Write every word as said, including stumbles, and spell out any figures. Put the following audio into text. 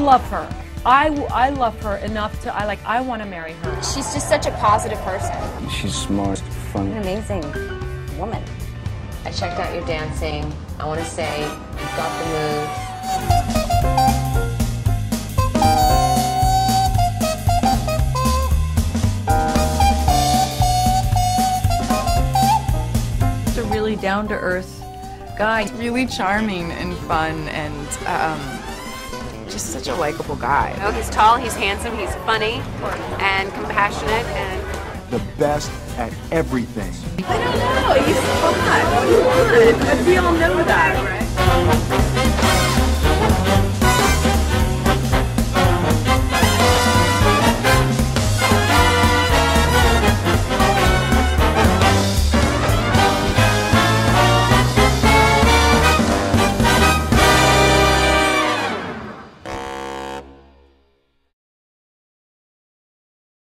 love her. I, I love her enough to, I like, I want to marry her. She's just such a positive person. She's smart, funny. An amazing woman. I checked out your dancing. I want to say you've got the moves. He's a really down-to-earth guy. Really charming and fun and um, just such a likable guy. Oh, he's tall, he's handsome, he's funny and compassionate and the best at everything. I don't know, he's fun. What do you want? We all know that, right?